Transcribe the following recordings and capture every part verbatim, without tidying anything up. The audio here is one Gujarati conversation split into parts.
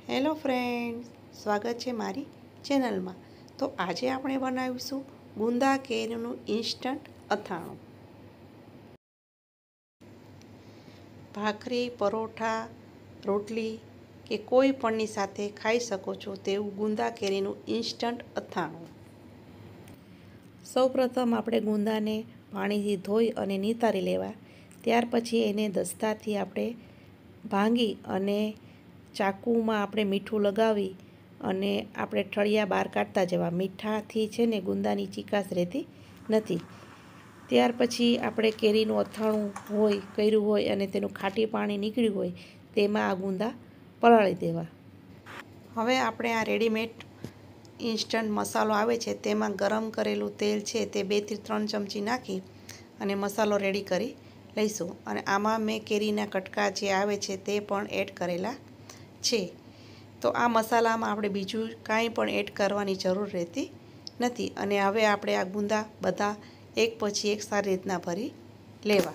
હેલો ફ્રેન્ડ્સ, સ્વાગત છે મારી ચેનલમાં। તો આજે આપણે બનાવીશું ગુંદા કેરીનું ઇન્સ્ટન્ટ અથાણું। ભાખરી, પરોઠા, રોટલી કે કોઈ પણની સાથે ખાઈ શકો છો તેવું ગુંદા કેરીનું ઇન્સ્ટન્ટ અથાણું। સૌપ્રથમ આપણે ગુંદાને પાણીથી ધોઈ અને નિતારી લેવા। ત્યાર પછી એને દસ્તાથી આપણે ભાંગી અને ચાકુમાં આપણે મીઠું લગાવી અને આપણે ઠળિયા બહાર કાઢતા જવા। મીઠાથી છે ને ગુંદાની ચીકાશ રહેતી નથી। ત્યાર પછી આપણે કેરીનું અથાણું હોય કર્યું હોય અને તેનું ખાટી પાણી નીકળ્યું હોય તેમાં આ ગુંદા પલાળી દેવા। હવે આપણે આ રેડીમેડ ઇન્સ્ટન્ટ મસાલો આવે છે તેમાં ગરમ કરેલું તેલ છે તે બેથી ત્રણ ચમચી નાખી અને મસાલો રેડી કરી લઈશું। અને આમાં મેં કેરીના કટકા જે આવે છે તે પણ એડ કરેલા છે। તો આ મસાલામાં આપણે બીજું કાંઈ પણ એડ કરવાની જરૂર રહેતી નથી। અને હવે આપણે આ ગુંદા બધા એક પછી એક સારી રીતના ભરી લેવા।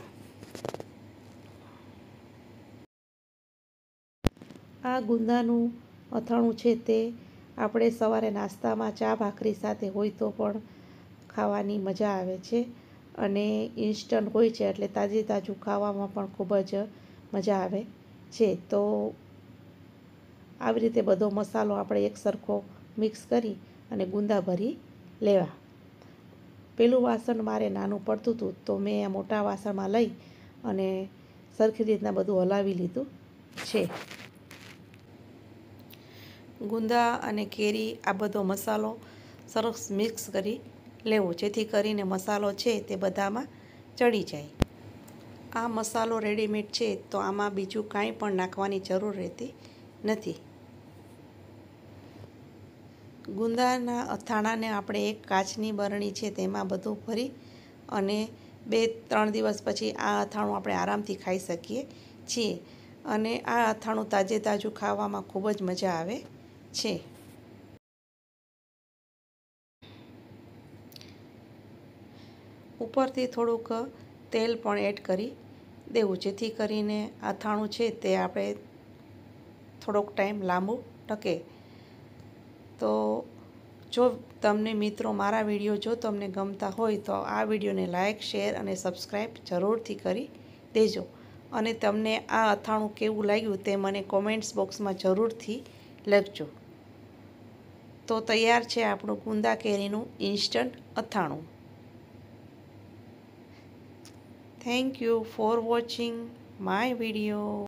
આ ગુંદાનું અથાણું છે તે આપણે સવારે નાસ્તામાં ચા ભાખરી સાથે હોય તો પણ ખાવાની મજા આવે છે અને ઇન્સ્ટન્ટ હોય છે એટલે તાજે તાજું ખાવામાં પણ ખૂબ જ મજા આવે છે। તો આવી રીતે બધો મસાલો આપણે એક સરખો મિક્સ કરી અને ગુંદા ભરી લેવા। પેલું વાસણ મારે નાનું પડતું હતું તો મેં આ મોટા વાસણમાં લઈ અને સરખી રીતના બધું હલાવી લીધું છે। ગુંદા અને કેરી આ બધો મસાલો સરસ મિક્સ કરી લેવો જેથી કરીને મસાલો છે તે બધામાં ચડી જાય। આ મસાલો રેડીમેડ છે તો આમાં બીજું કાંઈ પણ નાખવાની જરૂર રહેતી નથી। ગુંદાના અથાણાને આપણે એક કાચની બરણી છે તેમાં બધું ભરી અને બે ત્રણ દિવસ પછી આ અથાણું આપણે આરામથી ખાઈ શકીએ છીએ। અને આ અથાણું તાજે તાજું ખાવામાં ખૂબ જ મજા આવે છે। ઉપરથી થોડુંક તેલ પણ એડ કરી દેવું જેથી કરીને અથાણું છે તે આપણે થોડોક ટાઈમ લાંબુ ટકે। તો જો તમને મિત્રો મારા વિડીયો જો તમને ગમતા હોય તો આ વિડીયોને લાઇક શેર અને સબસ્ક્રાઈબ જરૂરથી કરી દેજો। અને તમને આ અથાણું કેવું લાગ્યું તે મને કોમેન્ટ્સ બોક્સમાં જરૂરથી લખજો। તો તૈયાર છે આપણું ગુંદા કેરીનું ઇન્સ્ટન્ટ અથાણું। Thank you for watching my video.